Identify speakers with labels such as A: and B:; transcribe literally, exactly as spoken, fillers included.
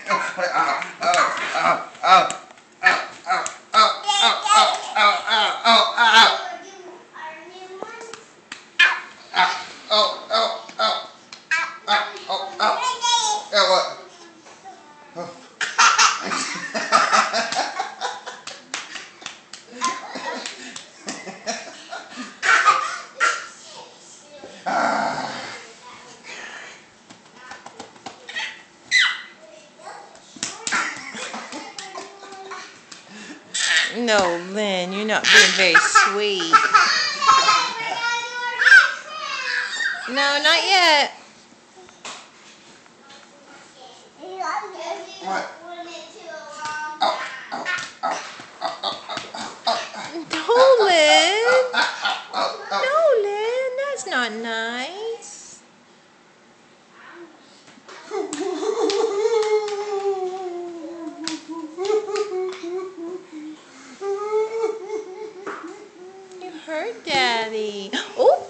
A: No, Lynn, you're not being very sweet. No, not yet.
B: What?
A: Nolan! Nolan, that's not nice. You hurt Daddy. Oh!